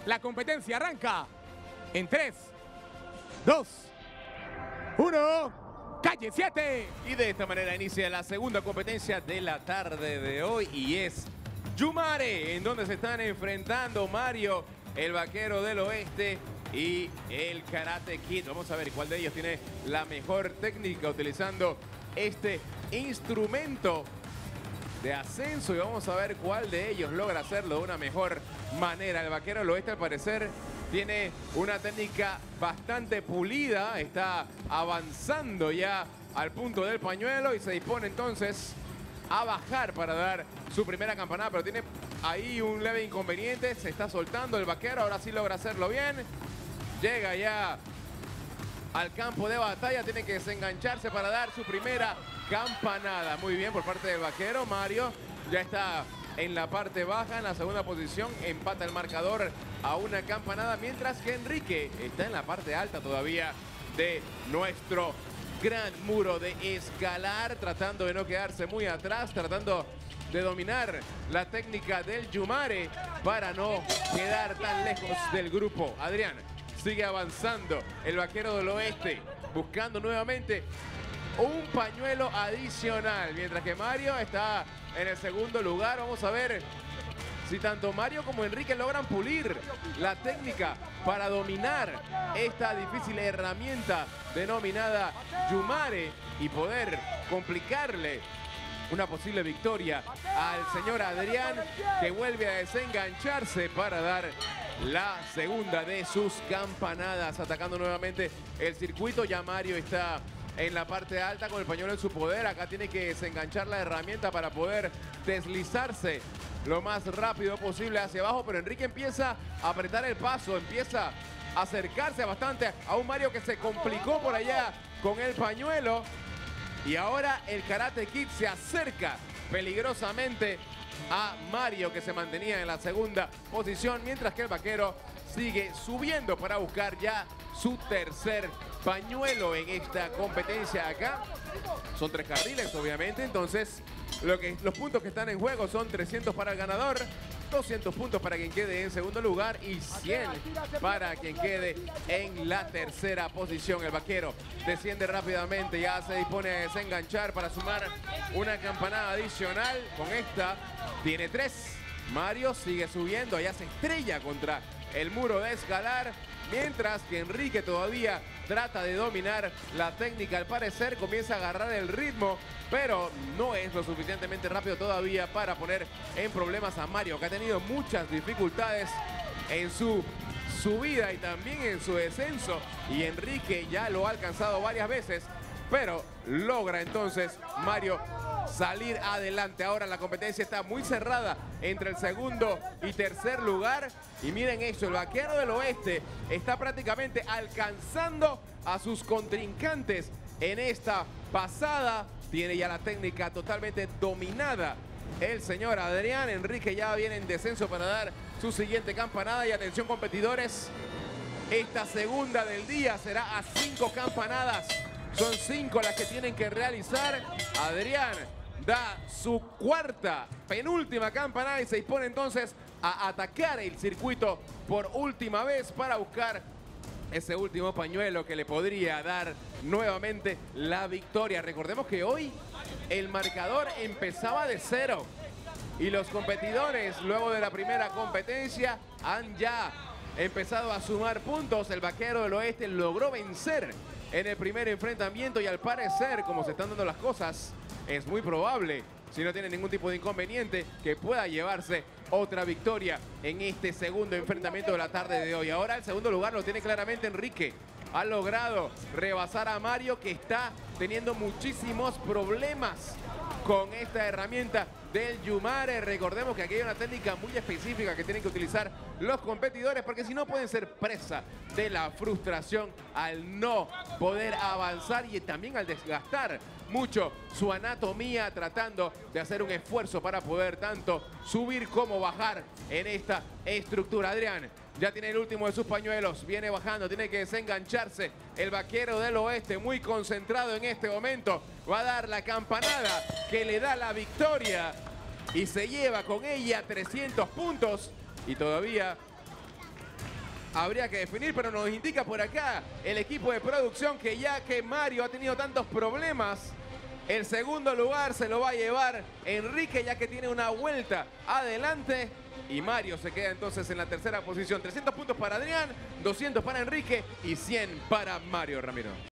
La competencia arranca en 3, 2, 1... ¡Calle 7! Y de esta manera inicia la segunda competencia de la tarde de hoy y es Yumare, en donde se están enfrentando Mario, el vaquero del oeste, y el Karate Kid. Vamos a ver cuál de ellos tiene la mejor técnica utilizando este instrumento de ascenso y vamos a ver cuál de ellos logra hacerlo de una mejor manera. El vaquero del oeste al parecer tiene una técnica bastante pulida, está avanzando ya al punto del pañuelo y se dispone entonces a bajar para dar su primera campanada, pero tiene ahí un leve inconveniente, se está soltando el vaquero, ahora sí logra hacerlo bien, llega ya al campo de batalla, tiene que desengancharse para dar su primera campanada. Muy bien por parte del vaquero. Mario ya está en la parte baja, en la segunda posición, empata el marcador a una campanada, mientras que Enrique está en la parte alta todavía de nuestro gran muro de escalar, tratando de no quedarse muy atrás, tratando de dominar la técnica del Yumare para no quedar tan lejos del grupo. Adrián sigue avanzando, el vaquero del oeste buscando nuevamente un pañuelo adicional, mientras que Mario está en el segundo lugar. Vamos a ver si tanto Mario como Enrique logran pulir la técnica para dominar esta difícil herramienta denominada Yumare y poder complicarle una posible victoria al señor Adrián, que vuelve a desengancharse para dar la segunda de sus campanadas, atacando nuevamente el circuito. Ya Mario está en la parte alta con el pañuelo en su poder. Acá tiene que desenganchar la herramienta para poder deslizarse lo más rápido posible hacia abajo, pero Enrique empieza a apretar el paso, empieza a acercarse bastante a un Mario que se complicó por allá con el pañuelo. Y ahora el Karate Kid se acerca peligrosamente a Mario, que se mantenía en la segunda posición, mientras que el vaquero sigue subiendo para buscar ya su tercer pañuelo en esta competencia. Acá son 3 carriles, obviamente, entonces los puntos que están en juego son 300 para el ganador, 200 puntos para quien quede en segundo lugar y 100 para quien quede en la tercera posición. El vaquero desciende rápidamente, ya se dispone a desenganchar para sumar una campanada adicional. Con esta tiene 3. Mario sigue subiendo, ya se estrella contra el muro de escalar, mientras que Enrique todavía trata de dominar la técnica. Al parecer comienza a agarrar el ritmo, pero no es lo suficientemente rápido todavía para poner en problemas a Mario, que ha tenido muchas dificultades en su subida y también en su descenso. Y Enrique ya lo ha alcanzado varias veces, pero logra entonces Mario salir adelante. Ahora la competencia está muy cerrada entre el segundo y tercer lugar. Y miren eso, el vaquero del oeste está prácticamente alcanzando a sus contrincantes en esta pasada. Tiene ya la técnica totalmente dominada el señor Adrián. Enrique ya viene en descenso para dar su siguiente campanada. Y atención, competidores, esta segunda del día será a 5 campanadas. Son 5 las que tienen que realizar. Adrián da su cuarta, penúltima campanada y se dispone entonces a atacar el circuito por última vez para buscar ese último pañuelo que le podría dar nuevamente la victoria. Recordemos que hoy el marcador empezaba de 0 y los competidores luego de la primera competencia han ya empezado a sumar puntos. El vaquero del oeste logró vencer en el primer enfrentamiento y al parecer, como se están dando las cosas, es muy probable, si no tiene ningún tipo de inconveniente, que pueda llevarse otra victoria en este segundo enfrentamiento de la tarde de hoy. Ahora el segundo lugar lo tiene claramente Enrique. Ha logrado rebasar a Mario, que está teniendo muchísimos problemas con esta herramienta del Yumare. Recordemos que aquí hay una técnica muy específica que tienen que utilizar los competidores, porque si no pueden ser presa de la frustración al no poder avanzar y también al desgastar mucho su anatomía, tratando de hacer un esfuerzo para poder tanto subir como bajar en esta estructura. Adrián ya tiene el último de sus pañuelos, viene bajando, tiene que desengancharse. El vaquero del oeste, muy concentrado en este momento, va a dar la campanada que le da la victoria y se lleva con ella 300 puntos. Y todavía habría que definir, pero nos indica por acá el equipo de producción que ya que Mario ha tenido tantos problemas, el segundo lugar se lo va a llevar Enrique, ya que tiene una vuelta adelante. Y Mario se queda entonces en la tercera posición. 300 puntos para Adrián, 200 para Enrique y 100 para Mario Ramiro.